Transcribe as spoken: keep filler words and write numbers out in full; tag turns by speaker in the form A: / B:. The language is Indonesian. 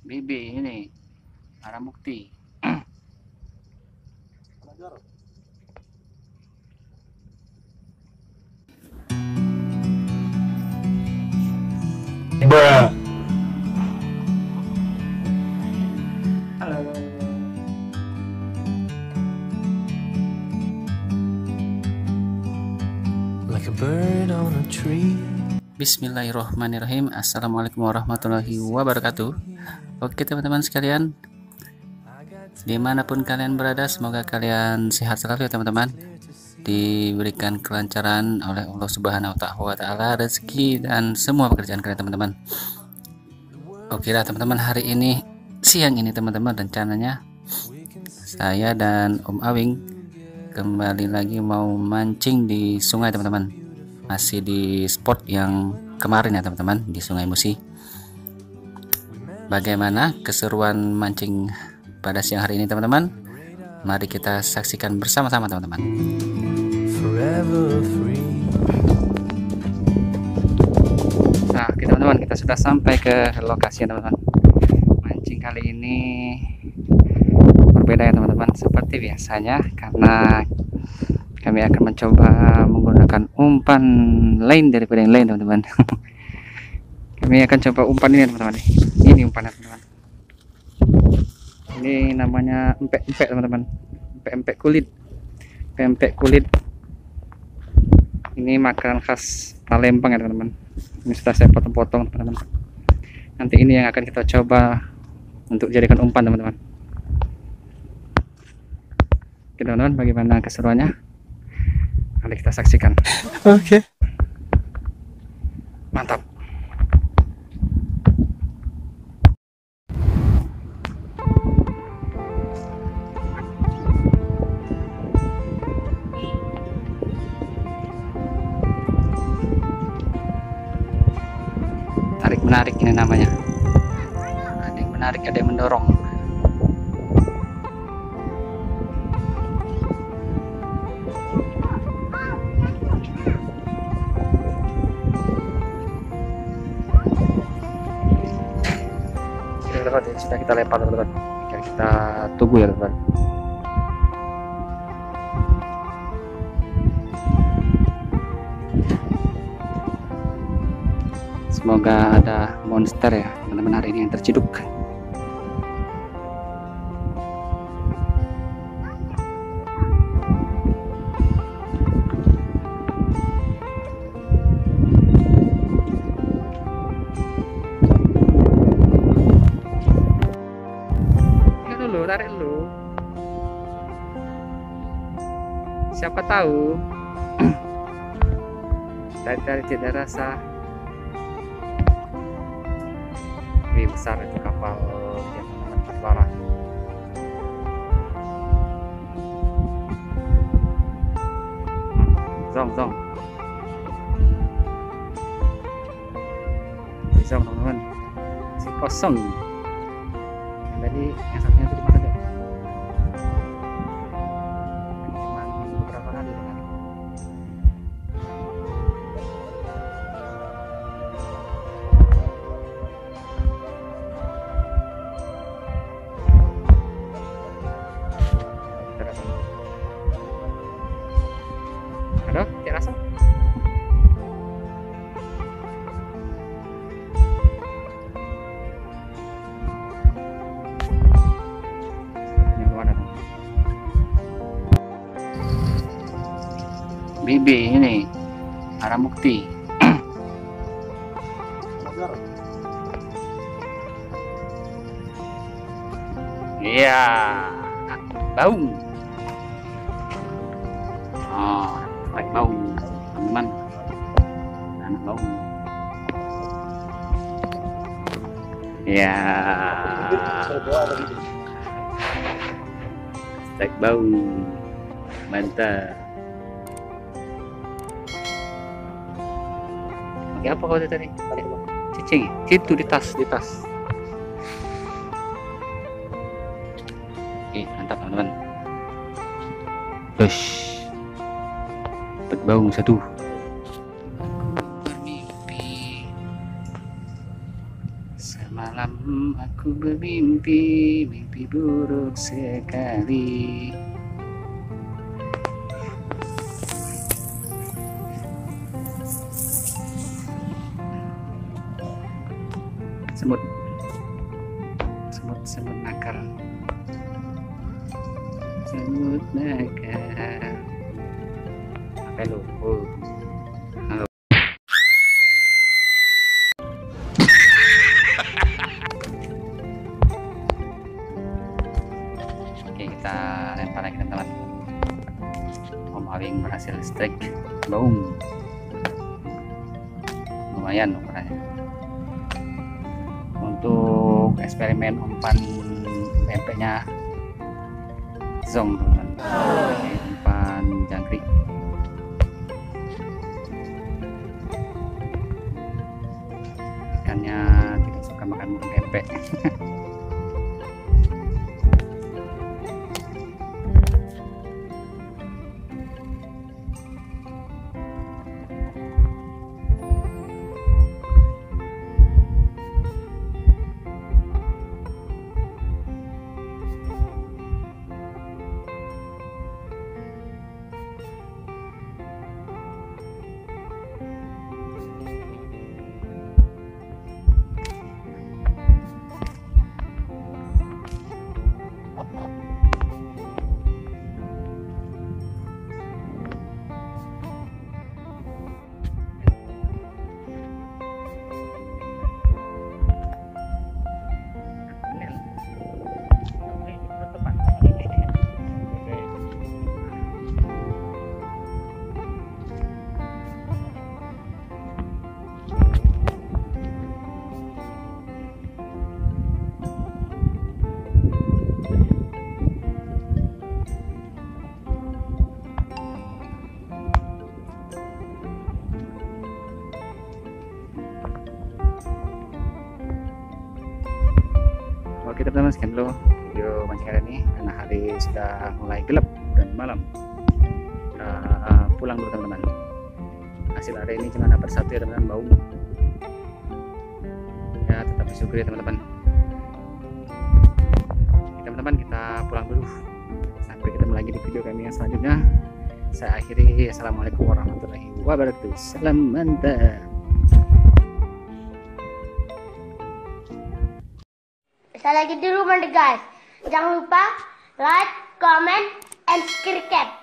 A: Bibi ini barang bukti.
B: Bruh.
A: Halo.
B: Like a bird on a tree.
A: Bismillahirrahmanirrahim. Assalamualaikum warahmatullahi wabarakatuh. Oke teman-teman sekalian, dimanapun kalian berada, semoga kalian sehat selalu ya teman-teman, diberikan kelancaran oleh Allah Subhanahu wa Ta'ala, rezeki dan semua pekerjaan kalian teman-teman. Oke lah teman-teman, hari ini siang ini teman-teman, rencananya saya dan Om Awing kembali lagi mau mancing di sungai teman-teman, masih di spot yang kemarin ya teman-teman, di Sungai Musi. Bagaimana keseruan mancing pada siang hari ini teman-teman? Mari kita saksikan bersama-sama teman-teman.
B: Forever free.
A: Nah, oke teman-teman, kita sudah sampai ke lokasi teman-teman. Mancing kali ini berbeda ya teman-teman, seperti biasanya, karena kami akan mencoba menggunakan umpan lain daripada yang lain teman-teman. Kami akan coba umpan ini teman-teman. Ini umpannya teman-teman. Ini namanya empek-empek teman-teman. Empek-empek kulit. Empek kulit. Ini makanan khas Palembang ya teman-teman. Ini sudah saya potong-potong teman-teman. Nanti ini yang akan kita coba untuk jadikan umpan teman-teman. Oke teman-teman, bagaimana keseruannya? Mari kita saksikan.
B: Oke. Okay.
A: Mantap. Tarik menarik ini namanya. Ada yang menarik, ada yang mendorong. Teman-teman, sudah kita lempar teman-teman. Kita tunggu ya teman-teman. Semoga ada monster ya teman-teman hari ini yang terciduk. Tarik dulu, siapa tahu tarik-tarik tidak rasa. Wih, besar itu kapal yang mengangkut barang. Zong zong zong teman-teman, si kosong yang tadi, yang satunya itu dimana deh? Cuman beberapa kali dengan ada, tidak rasa. Bibi ini barang bukti. Iya, bau. Oh, baik bau, teman-teman. Anak bau. Ya. Stek bau. Mantap. Pakai apa kau tadi? Cicing. Itu di tas, di tas. Oke, mantap teman-teman. Ush. Dapat bau satu. Bermimpi. Semalam aku bermimpi, mimpi buruk sekali. Semut, semut, semut nakal, semut nakal. Apa lu? Oh. Halo. Oke, kita lempar lagi teman-teman. Om Awing berhasil strike, boom. Lumayan ukurannya. Untuk eksperimen umpan pempeknya zong teman-teman. Oke, umpan jangkrik. Ikannya tidak suka makan pempek. Oke teman-teman, sekian dulu video mancing hari ini karena hari sudah mulai gelap dan malam. Kita pulang dulu teman-teman. Hasil hari ini cuma dapat satu ya teman-teman, bau. Ya tetap bersyukur ya teman-teman. Teman-teman, kita pulang dulu. Sampai ketemu lagi di video kami yang selanjutnya. Saya akhiri. Assalamualaikum warahmatullahi wabarakatuh. Salam mantap.
C: Saya lagi di rumah deh guys. Jangan lupa like, comment, and subscribe.